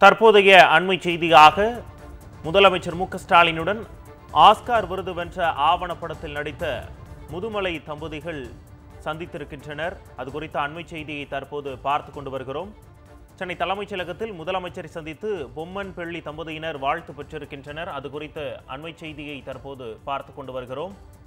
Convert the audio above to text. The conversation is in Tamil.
தற்போதைய அண்மை செய்தியாக முதலமைச்சர் மு க ஸ்டாலினுடன் ஆஸ்கார் விருது வென்ற ஆவணப்படத்தில் நடித்த முதுமலை தம்பதிகள் சந்தித்திருக்கின்றனர். அது குறித்த அண்மை செய்தியை தற்போது பார்த்து கொண்டு வருகிறோம். சென்னை தலைமைச் செயலகத்தில் முதலமைச்சரை சந்தித்து பொம்மன் பெள்ளி தம்பதியினர் வாழ்த்து பெற்றிருக்கின்றனர். அது குறித்த அண்மை செய்தியை தற்போது பார்த்து கொண்டு வருகிறோம்.